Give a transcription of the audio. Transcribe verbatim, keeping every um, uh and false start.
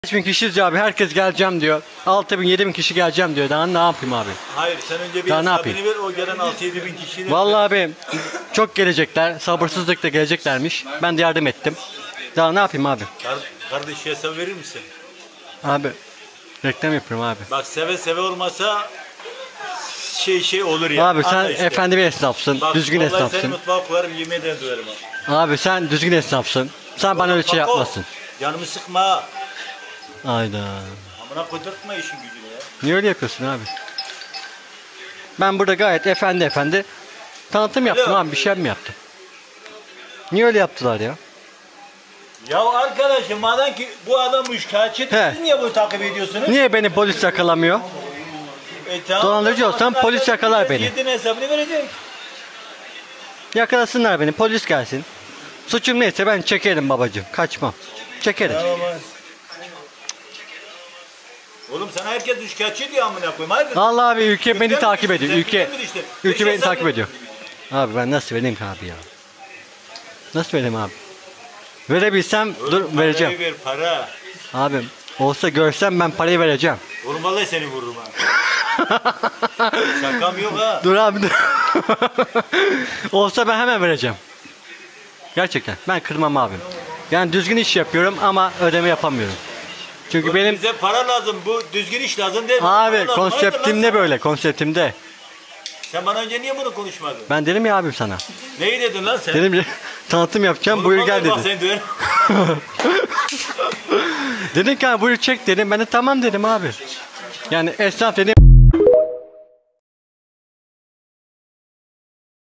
beş bin kişiyiz abi, herkes geleceğim diyor. altı bin yedi bin kişi geleceğim diyor. Daha ne yapayım abi? Hayır, sen önce bir Daha ne hesabını ver, o gelen altı yedi bin kişiyle. Vallahi abi çok gelecekler, sabırsızlıkla geleceklermiş. Ben de yardım ettim. Daha ne yapayım abi? Kar kardeş hesap verir misin? Abi reklam yapıyorum abi. Bak seve seve olmasa şey şey olur ya. Abi sen Anla işte. efendi bir esnafsın, Bak, düzgün vallahi seni esnafsın. mutfağa koyarım, yemin ederim döverim abi. Abi sen düzgün esnafsın. Sen bana öyle şey Bak o, yapmasın. Canımı sıkma. Hayda. Amına koydurtma işin gücünü ya. Niye öyle yapıyorsun abi? Ben burada gayet efendi efendi tanıtım yaptım Alo. abi, bir şey mi yaptım? Niye öyle yaptılar ya? Ya arkadaşım, madem ki bu adam şikayetçi, He. siz niye bunu takip ediyorsunuz? Niye beni polis yakalamıyor? E, tamam, Dolandırıcı olsam Arkadaşım, polis yakalar beni. Yedin hesabını verecek. Yakalasınlar beni, polis gelsin. Suçum neyse ben çekerim babacığım, kaçmam. Çekerim. Tamam. Oğlum sana herkes şikayetçi diyor, amına koyayım. Hayırdır? Allah abi, ülke beni Ülke mi takip düştü? ediyor, ülke. Ülke mi düştü? Ülke beni Ülke takip sen- ediyor. Abi ben nasıl vereyim ki abi ya? Nasıl vereyim abi? Verebilsem Oğlum, dur parayı vereceğim. ver, para. Abim olsa görsem ben parayı vereceğim. Oğlum vallahi seni vururum ha. Şakam yok ha. Dur abi dur. Olsa ben hemen vereceğim. Gerçekten ben kırmam abim. Yani düzgün iş yapıyorum ama ödeme yapamıyorum. Çünkü Oğlum benim bize para lazım, bu düzgün iş lazım değil mi? Para abi lazım. Hayırdır konseptimde lan sen? böyle, konseptimde. Sen bana önce niye bunu konuşmadın? Ben dedim ya abim sana. Neyi dedin lan sen? Dedim tanıtım yapacağım, Oğlum buyur gel vallahi bak dedim. seni döverim. Dedin ki abi buyur çek dedim. Ben de tamam dedim abi. Yani esnaf dedim.